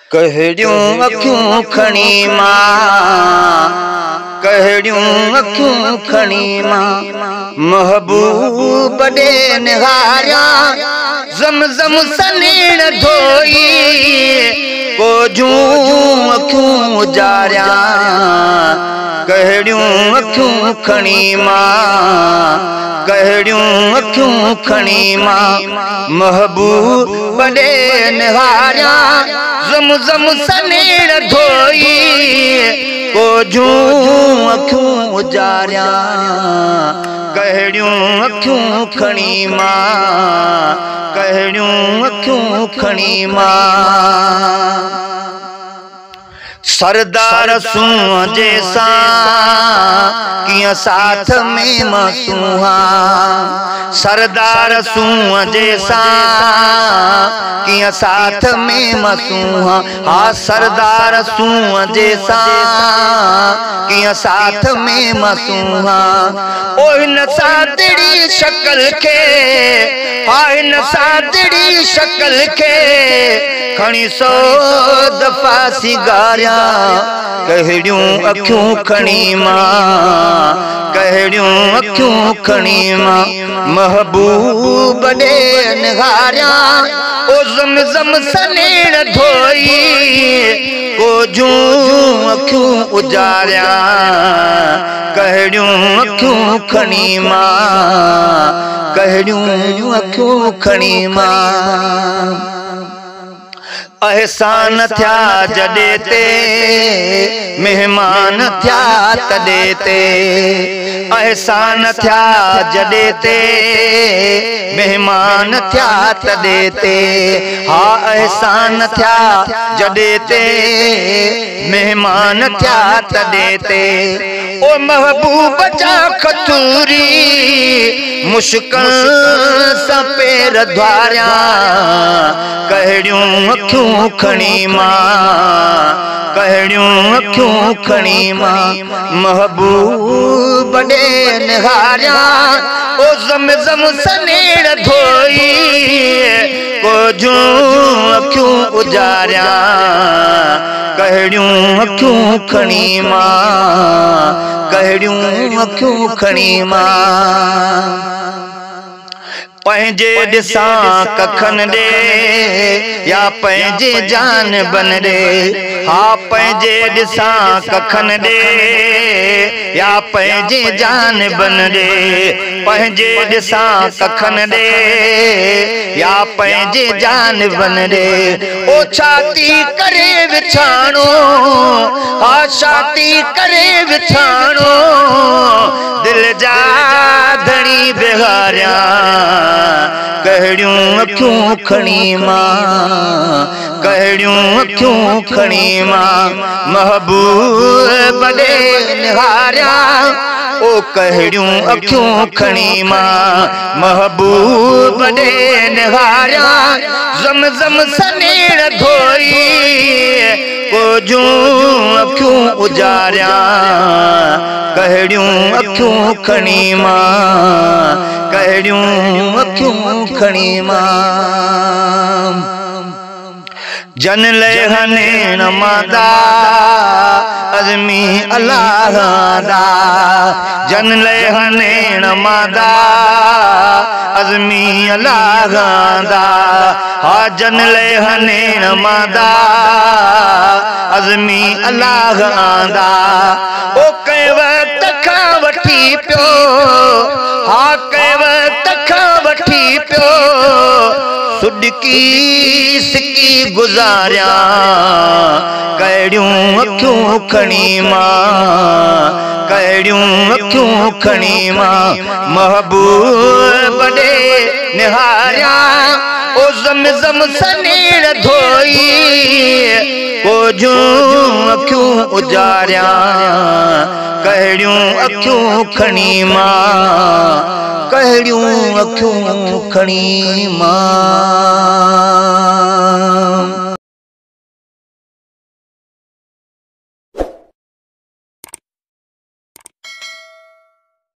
कहड़ियूं अखियूं खणी मां, कहड़ियूं अखियूं खणी मां, महबूब ॾे निहारिया ज़मज़म सनीण धोई, कोझूं अखियूं उजारिया कहड़ियूं अखियूं खणी मां, कहड़ियूं अखियूं खणी मां, महबूब ॾे निहारिया ज़मज़म सनीण धोई, कोझूं अखियूं उजारिया कहड़ियूं अखियूं खणी मां, कहड़ियूं अखियूं खणी मां। सरदार सूंह जैसा किया साथ में मसूहा, सरदार सूंह जैसा किया साथ में मसूहा, हाँ सरदार सूंह जैसा किया साथ में मसूहा। ओ इन सादड़ी शक्ल के, हाँ इन सादड़ी शक्ल के खणी 100 दफ़ा सिगारिया कहड़ियूं अखियूं खणी मां, कहड़ियूं अखियूं खणी मां, महबूब ॾे निहारिया ओ ज़मज़म सनीण धोई, कोझूं अखियूं उजारिया कहड़ियूं अखियूं खणी मां, कहड़ियूं अखियूं खणी मां। एहसान थिया जॾे ते मेहमान थिया तॾे ते, एहसान थिया जॾे ते मेहमान थिया तॾे ते, हाँ एहसान थिया जॾे ते मेहमान थिया तॾे ते। ओ महबूब जा खतूरी मुश्किल सां पेर द्वारिया कहड़ियूं अखियूं खणी मां, कहड़ियूं अखियूं खणी मां, महबूब ॾे निहारिया ओ ज़मज़म सनीण धोई, कोझूं अखियूं उजारिया कहड़ियूं अखियूं खणी मां, कहड़ियूं अखियूं खणी मां। पंहिंजे ॾिसां कखन ॾे या पंहिंजे जान बन ॾे, हाँ पंहिंजे ॾिसां कखन ॾे या पंहिंजे जान बन ॾे, पंहिंजे ॾिसां कखन ॾे या पंहिंजे जान बन ॾे। ओ छाती करे विछाणो, हाँ छाती करे विछाणो दिल जा धणी बिहारिया कहड़ियूं अखियूं खणी मां, कहड़ियूं अखियूं खणी मां, महबूब ॾे निहारिया ओ कहड़ियूं अखियूं खणी मां, महबूब ॾे निहारिया ज़मज़म सनीण धोई, कोझूं अखियूं उजारिया कहड़ियूं अखियूं खणी मां, कहड़ियूं अखियूं खणी मां। जन ले हनेण मादा अज़मी अल्लाह दा, जन ले हनेण मादा अज़मी अल्लाह दा, हाँ जन ले हनेण मादा अज़मी अल्लाह दा। ओ कंहिं वक़्त खां वठी पियो, हाँ कंहिं वक़्त खां वठी पियो सुडकी सिकी गुज़ारिया कहड़ियूं अखियूं खणी मां, कहड़ियूं अखियूं खणी मां, महबूब ॾे निहारिया ओ ज़मज़म सनीण धोई, कोझूं अखियूं उजारिया कहड़ियूं अखियूं खणी मां, कहड़ियूं अखियूं खणी मां।